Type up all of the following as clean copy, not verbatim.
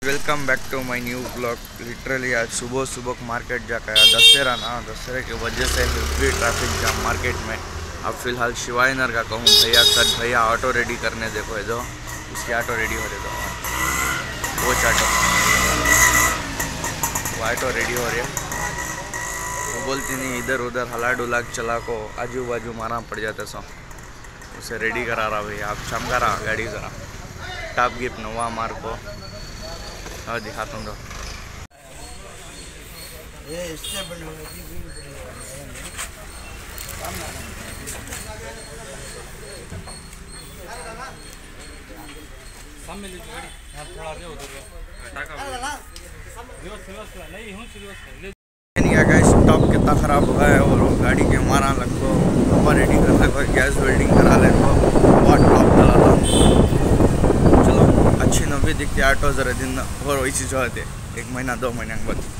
Welcome back to my new blog. Literally आज सुबह सुबह मार्केट जाकर आया। दशहरा ना, दशहरे की वजह से हेवी ट्रैफिक जाम मार्केट में। अब फिलहाल शिवाजीनगर का कहूँ भैया सर भैया ऑटो रेडी करने देखो ये दो, उसकी ऑटो रेडी हो रही दो, वो चाटो वो ऑटो रेडी हो रही है। वो बोलती नहीं इधर उधर हला डुला चला को आजू बाजू मारना पड़ जाता सो, उसे रेडी करा रहा भैया। आप चमका रहा गाड़ी ज़रा टॉप गिफ्ट नवा मार को और दिखाता हूँ। स्टॉप कितना ख़राब हुआ है और गाड़ी के मारा लगो हवा रेडी कर लगो, गैस वेल्डिंग करा लगो, बहुत टॉप चला था। चलो अच्छी नवी दिखती ऑटो जरा दिन और वैसी जो है 1 महीना 2 महीने के बाद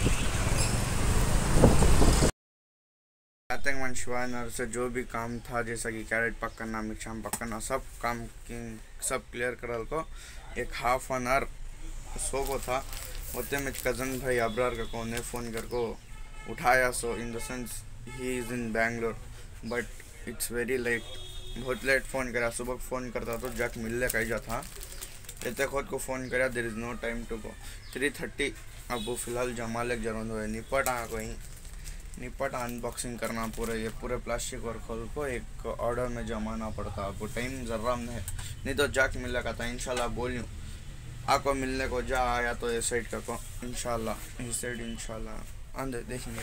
आते हैं। शिवाजीनगर से जो भी काम था जैसा कि कैरेट पकड़ना, मिक्सम पकड़ना, सब क्लियर करल को 1/2 आवर सो को था। होते में कज़न भाई अब्रार का को ने फ़ोन कर को उठाया। So in the sense he is in Bangalore but it's very late, बहुत लेट फ़ोन करा। सुबह फ़ोन करता तो जट मिलने का ही था, इतने खुद को फ़ोन करा there is no time to go 3:30। अब वो फिलहाल जमाले जरूर हुए निपट आ कोई निपट अनबॉक्सिंग करना पूरे प्लास्टिक और खोल को एक ऑर्डर में जमाना पड़ता। आपको टाइम ज़रा नहीं तो जाके मिलने का था। इंशाल्लाह बोलियूँ आपको मिलने को जा आया तो ये साइड का को इंशाल्लाह इस साइड इंशाल्लाह अंदर देखेंगे।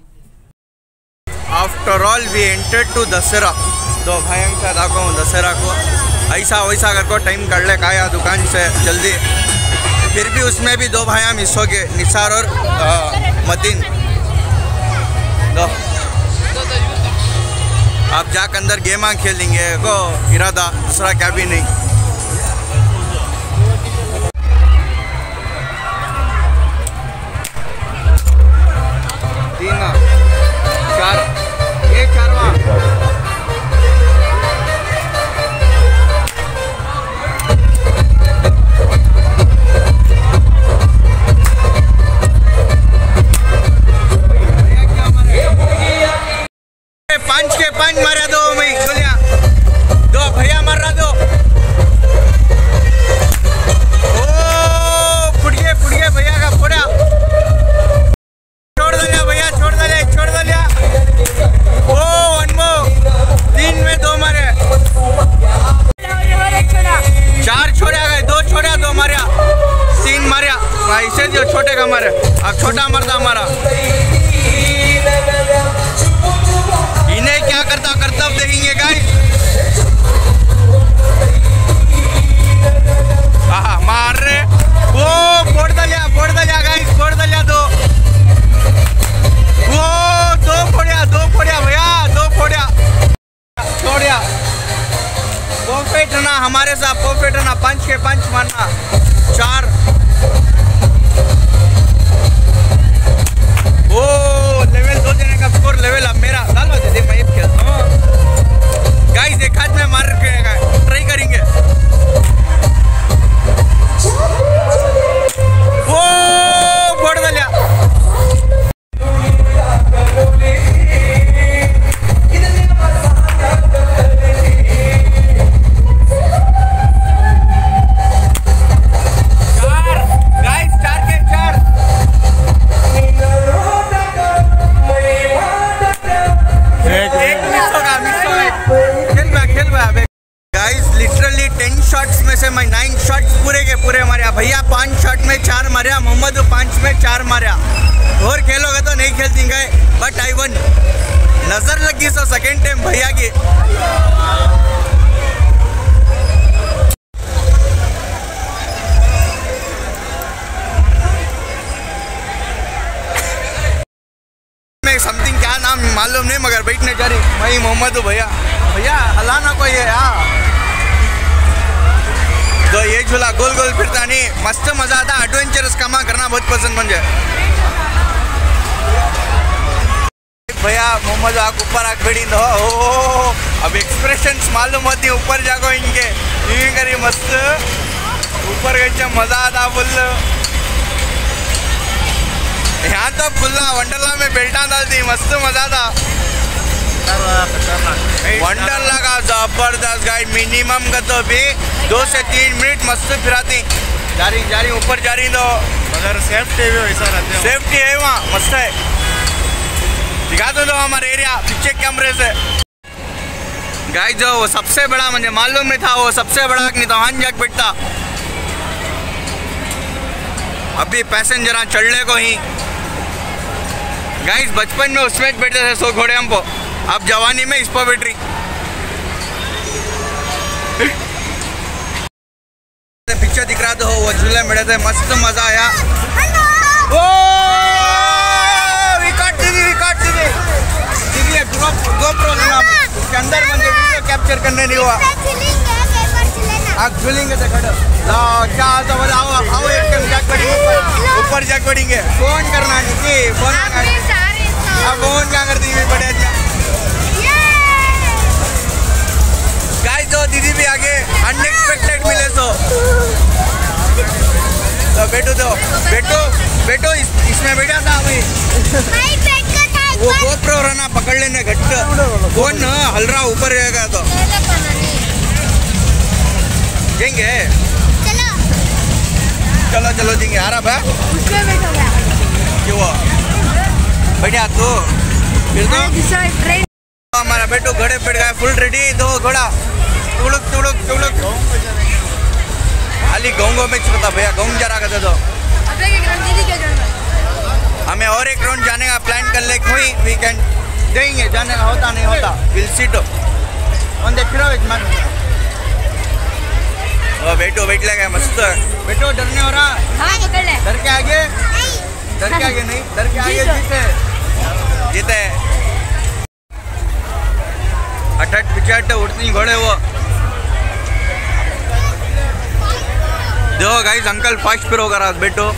After all we enter to Dussehra. तो भाई हम साथ आपको दशहरा को ऐसा वैसा कर को टाइम कर ले आया दुकान से जल्दी। फिर भी उसमें भी 2 भाई मिस हो गए, निसार और मतीन। दो आप जाकर अंदर गेम खेलेंगे को इरादा, दूसरा क्या भी नहीं। ऐसे जो छोटे का मारे अब छोटा मरता हमारा। इन्हें क्या करता कर्तव्य देखेंगे गाइस। हाँ मार रहे वो फोड़ दलिया गाइस, फोड़ दलिया दो फोड़िया भैया, 2 फोड़िया छोड़िया। परफेक्ट ना हमारे साथ, परफेक्ट ना 5 के 5 मारना 4। ओ लेवल 2 देने का स्कोर लेवल अब मेरा डालो दे मैं ये खेलता हूँ गाइस। एक हाथ में मार के ट्राई करेंगे। ओ फोड़ दिया। लिटरली 10 शॉट्स में से मैं 9 शॉट्स पूरे के पूरे मारे। भैया 5 शॉट में 4 मारा, मोहम्मद 5 में 4 मारा। और खेलोगे तो नहीं खेल देंगे बट आई वन। नजर लगी सो सेकेंड टाइम भैया की। समथिंग क्या नाम मालूम नहीं मगर बैठने जा रही भाई मोहम्मद भैया। भैया हलाना कोई है यार। तो ये झूला गोल गोल फिरता नहीं, मस्त मजा आता। एडवेंचरस काम करना बहुत पसंद मुझे। भैया मोहम्मद आग ऊपर आग बेड़ी दो। अब एक्सप्रेशंस मालूम होती है ऊपर जागो इनके, ये करी मस्त ऊपर गए मजा आता बोल। यहाँ तो फुल्ला वंडरला में बेल्टा डालती, मस्त मजा था। वंडरला का जबरदस्त गाइड, मिनिमम का तो भी 2 से 3 मिनट मस्त फिराती। जा रही ऊपर जा रही तो मगर सेफ्टी भी वैसा रहते हैं। सेफ्टी है वहाँ, मस्त है। दिखा दो हमारे एरिया पीछे कैमरे से। गाइस जो वो सबसे बड़ा मुझे मालूम नहीं था, वो सबसे बड़ा नहीं था, वहाँ जाके बैठता। अभी पैसेंजर चढ़ने को ही। गाइस बचपन में उसमें बैठते थे 100 घोड़े हमको, अब जवानी में इस पर बैठ रही। पिक्चर दिख रहा तो वो झूले में थे, मस्त मजा आया। ओ विकट दीदी गोप्रो लेना, उसके अंदर मुझे वीडियो कैप्चर करने नहीं हुआ। आप झूलेंगे तो खड़ो क्या तो बोला, आओ एक जाग पड़ेंगे ऊपर जाग पड़ेंगे। फोन करना नहीं, फोन फोन क्या करती हुई पड़े। गाइस तो दीदी भी आगे अनएक्सपेक्टेड मिले तो बेटो इसमें बैठा था अभी। वो गोप्रो रहना पकड़ लेने घट्ट, फोन हल रहा ऊपर रहेगा तो देंगे। चलो देंगे। आ रहा भाई क्यों बढ़िया तो फिर तो हमारा बेटो घोड़े पे गया, फुल रेडी। दो घोड़ा तुड़ुक खाली गाँव में पता भैया, गाँव जा रहा था तो हमें और एक राउंड जाने का प्लान कर ले कोई वीकेंड देंगे, जाने का होता नहीं होता विल सीट ऑन द फिरो एक मन। वो बैठो बैठ लगा मस्त। बैठो डरने हो रहा? हाँ पकड़ ले। डर के आगे नहीं, डर के आगे जीते। अठट पिचट उड़ती घोड़े वो। देखो गाइस अंकल फास्ट फिर होगा रात बैठो।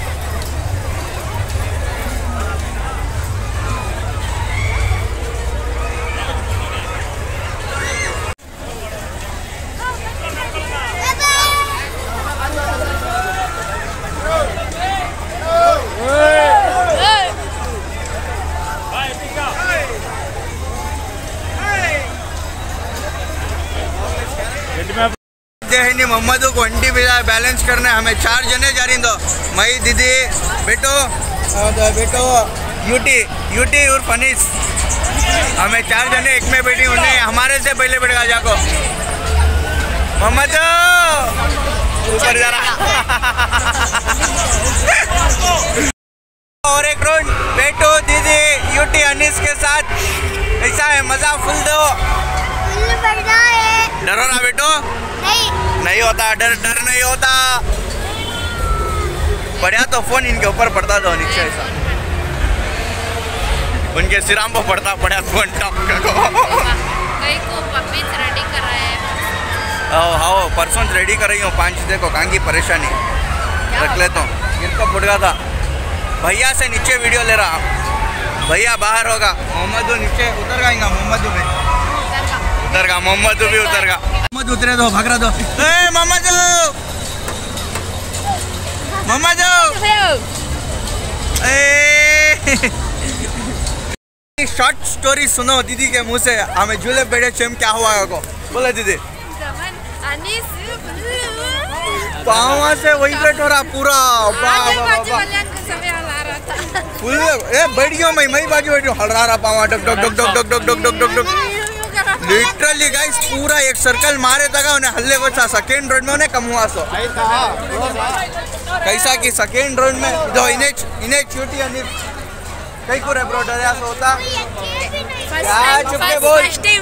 मोहम्मद को 20 बैलेंस करना है, हमें 4 जने जा रही तो मई दीदी बेटो यूटी और फनीस, हमें 4 जने एक में बैठी। उन्हें हमारे से पहले बैठेगा जाको। मोहम्मद ऊपर जा रहा। और एक राउंड बेटो दीदी यूटी अनीस के साथ, ऐसा है मजा फुल दो। डरो ना बेटो, नहीं होता डर नहीं होता। बढ़िया तो फोन इनके ऊपर पड़ता था नीचे, ऐसा उनके सिराम पर पड़ता बढ़िया फोन टॉप को पपीज रेडी कर रहे हैं। हाँ परसों रेडी कर रही हूँ 5 देखो कहाँ की परेशानी रख लेता हूँ। इनका फुट गया था भैया से नीचे वीडियो ले रहा, भैया बाहर होगा, मोहम्मद नीचे उतर जाएगा, मोहम्मद भी उतर गा। मोहम्मद उतरे दो, भाग रहा दो। मोहम्मद शॉर्ट स्टोरी सुनो दीदी के मुंह से। हमें झूले बैठे चम क्या हुआ को बोले दीदी। पाँव से वही बैठ हो रहा पूरा फुल बैठ गया। मैं बाजू बैठ हल रहा पाँव duck duck duck duck duck duck duck duck duck. Literally guys पूरा एक सर्कल मारे तक उन्हें हल्ले को था। सेकेंड राउंड में उन्हें कम हुआ सो कैसा कि सेकेंड राउंड में जो इन्हें छोटी अनिल कई को ब्रो डर होता क्या चुपके बोल।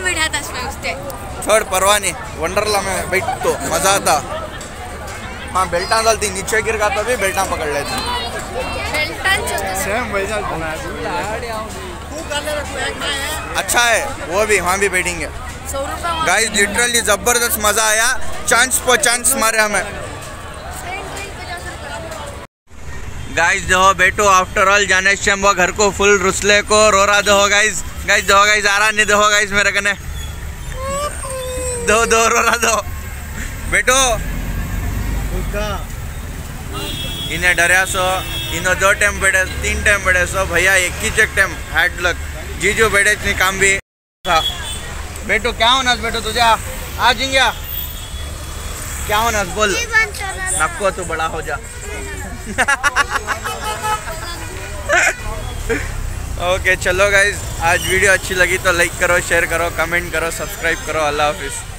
छोड़ परवाह नहीं, वंडरला में बैठ तो मजा आता। हाँ बेल्टा डालती नीचे गिर गया तो भी बेल्टा पकड़ लेती। अच्छा है वो भी, वहाँ भी बैठेंगे। गाइस लिटरली जबरदस्त मजा आया, चांस पर चांस मारे हमें। गाइस देखो बेटो आफ्टर ऑल जाने से वो घर को फुल रुसले को रो रहा दो गाइस आ रहा नहीं दो गाइस मेरे कने दो रो रहा दो बेटो। इन्हें डरिया सो इनो 2 टाइम बेड़े 3 टाइम बेड़े सो भैया एक ही टाइम हैड लक जीजू बेड़े नहीं काम भी था। बेटो क्या होना बेटो तुझे आ जिंगा क्या होना बोल नको तू बड़ा हो जा। ओके चलो गाइज, आज वीडियो अच्छी लगी तो लाइक करो, शेयर करो, कमेंट करो, सब्सक्राइब करो। अल्लाह हाफिज़।